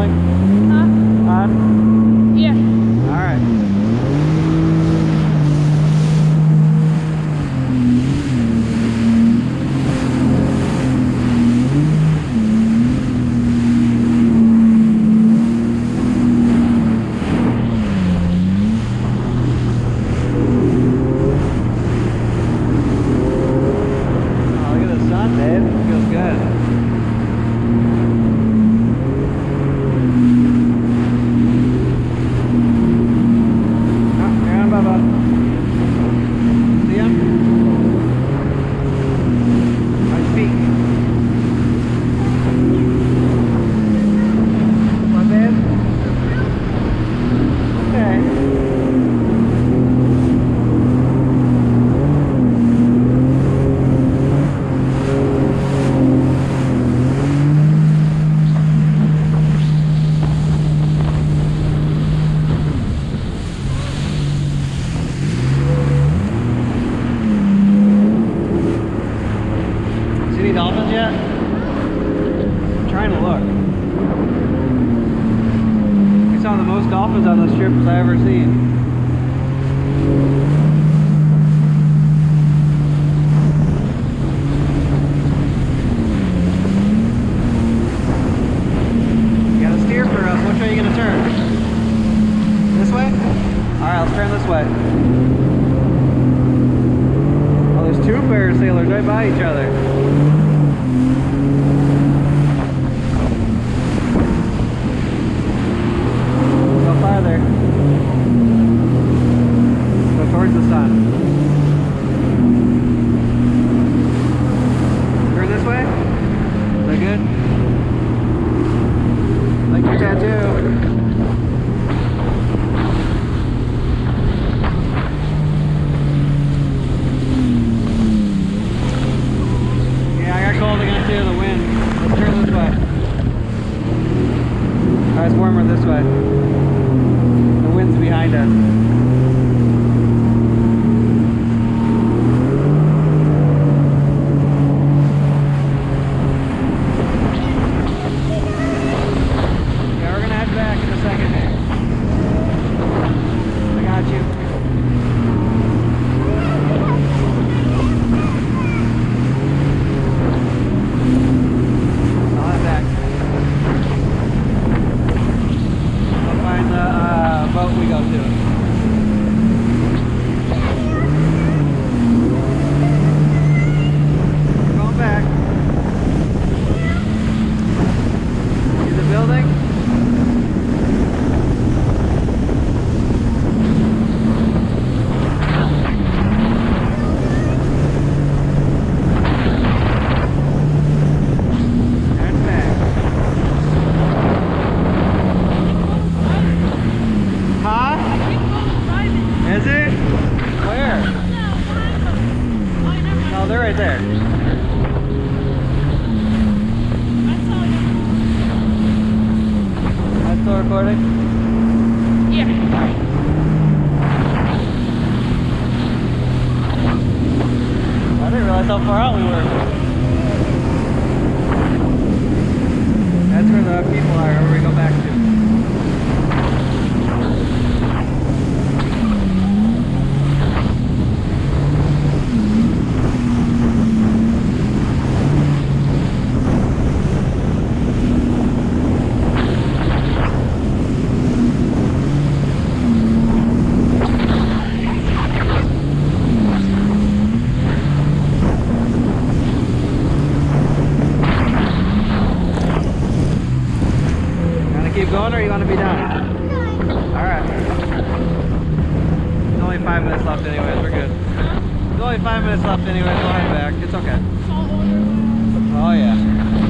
rolling? Huh? On? Yeah. Alright. Any dolphins yet? I'm trying to look. We saw the most dolphins on this trip as I ever seen. You gotta steer for us. Which way are you gonna turn? This way? Alright, let's turn this way. Oh, there's two parasailers right by each other. Towards the sun. Turn this way? Is that good? Like your tattoo. Yeah, I got cold again too, the wind. Let's turn this way. Alright, it's warmer this way. The wind's behind us. Is it? Where? Oh, they're right there. That's still recording? Yeah. I didn't realize how far out we were. That's where the people are, where we go back to. Keep going, or you want to be done? Alright. There's only 5 minutes left anyways, we're good. There's only 5 minutes left anyways, we'll head back. It's okay. Oh yeah.